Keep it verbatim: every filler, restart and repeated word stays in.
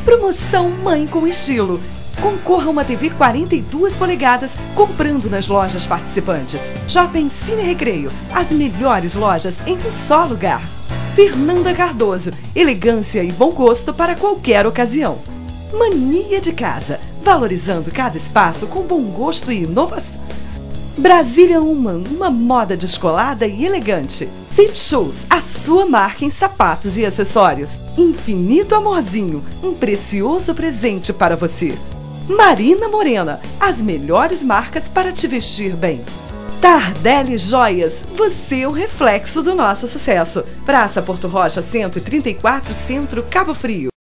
Promoção Mãe com Estilo. Concorra a uma T V quarenta e duas polegadas comprando nas lojas participantes. Shopping Cine Recreio, as melhores lojas em um só lugar. Fernanda Cardoso, elegância e bom gosto para qualquer ocasião. Mania de Casa, valorizando cada espaço com bom gosto e inovação. Brasília Human, uma moda descolada e elegante. Zip Shoes, a sua marca em sapatos e acessórios. Infinito Amorzinho, um precioso presente para você. Marina Morena, as melhores marcas para te vestir bem. Tardelli Joias, você é o reflexo do nosso sucesso. Praça Porto Rocha, cento e trinta e quatro, Centro, Cabo Frio.